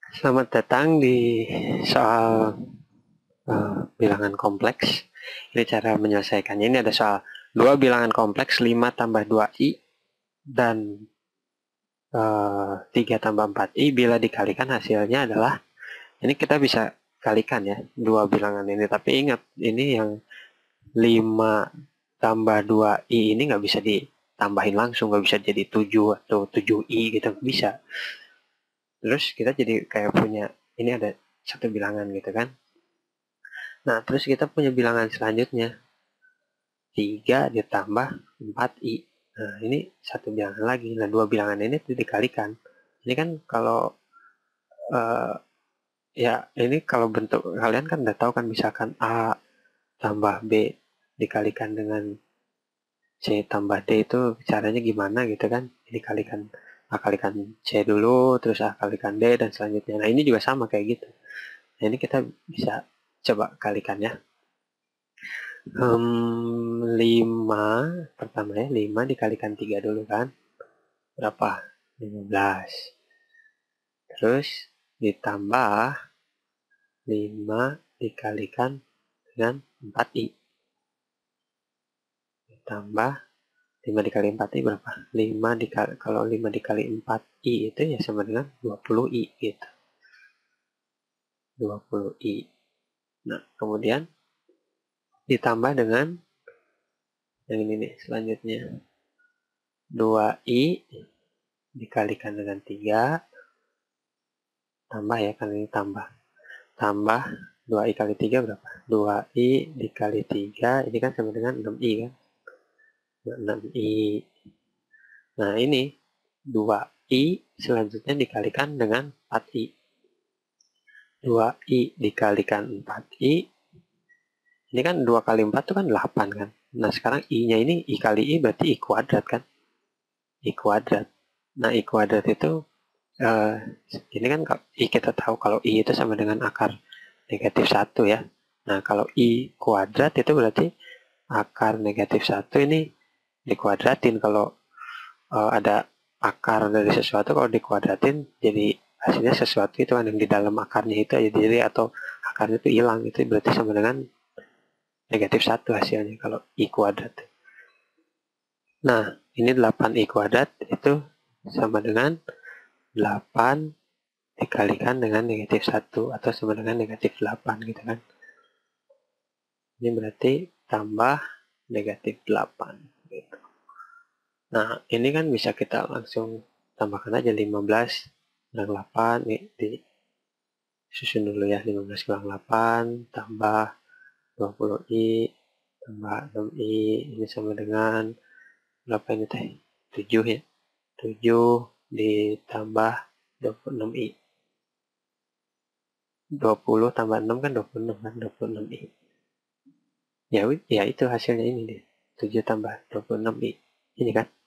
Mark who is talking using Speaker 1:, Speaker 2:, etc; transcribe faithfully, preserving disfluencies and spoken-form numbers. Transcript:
Speaker 1: Selamat datang di soal uh, bilangan kompleks. Ini cara menyelesaikannya. Ini ada soal dua bilangan kompleks lima tambah dua i dan uh, tiga tambah empat i bila dikalikan hasilnya adalah, ini kita bisa kalikan ya dua bilangan ini, tapi ingat ini yang lima tambah dua i ini nggak bisa ditambahin langsung, nggak bisa jadi tujuh atau tujuh i gitu, nggak bisa. Terus kita jadi kayak punya, ini ada satu bilangan gitu kan. Nah, terus kita punya bilangan selanjutnya, tiga ditambah empat i. Nah, ini satu bilangan lagi. Nah, dua bilangan ini tuh dikalikan. Ini kan kalau, uh, ya ini kalau bentuk, kalian kan udah tahu kan, misalkan A tambah B dikalikan dengan C tambah D itu caranya gimana gitu kan. Ini kalikan A kalikan C dulu, terus A kalikan D, dan selanjutnya. Nah, ini juga sama kayak gitu. Nah, ini kita bisa coba kalikan ya. Um, lima pertama ya, lima dikalikan tiga dulu kan, berapa? lima belas. Terus ditambah lima dikalikan dengan empat i, ditambah lima dikali empat i berapa? lima dikali, kalau lima dikali empat i itu ya sama dengan dua puluh i gitu. dua puluh i. Nah, kemudian ditambah dengan yang ini nih selanjutnya, dua i dikalikan dengan tiga, tambah ya, kan ini tambah. Tambah dua i kali tiga berapa? dua i dikali tiga, ini kan sama dengan enam i kan? enam i. Nah, ini dua i selanjutnya dikalikan dengan empat i. dua i dikalikan empat i, ini kan dua kali empat itu kan delapan kan? Nah, sekarang i-nya ini i kali i berarti i kuadrat kan? I kuadrat. Nah, i kuadrat itu, uh, ini kan i kita tahu kalau i itu sama dengan akar negatif satu ya. Nah, kalau i kuadrat itu berarti akar negatif satu ini dikuadratin. Kalau uh, ada akar dari sesuatu, kalau dikuadratin jadi hasilnya sesuatu itu kan, yang di dalam akarnya itu aja jadi, atau akarnya itu hilang, itu berarti sama dengan negatif satu hasilnya kalau i kuadrat. Nah, ini delapan i kuadrat itu sama dengan delapan dikalikan dengan negatif satu, atau sama dengan negatif delapan gitu kan. Ini berarti tambah negatif delapan gitu. Nah, ini kan bisa kita langsung tambahkan aja lima belas kurang delapan, ini disusun dulu ya, lima belas kurang delapan tambah dua puluh i tambah enam i, ini sama dengan berapa ini teh? tujuh ya. tujuh ditambah dua puluh enam i. dua puluh tambah enam kan dua puluh enam kan, dua puluh enam i. Ya, ya itu hasilnya ini deh. tujuh tambah dua puluh enam i. Ini kan.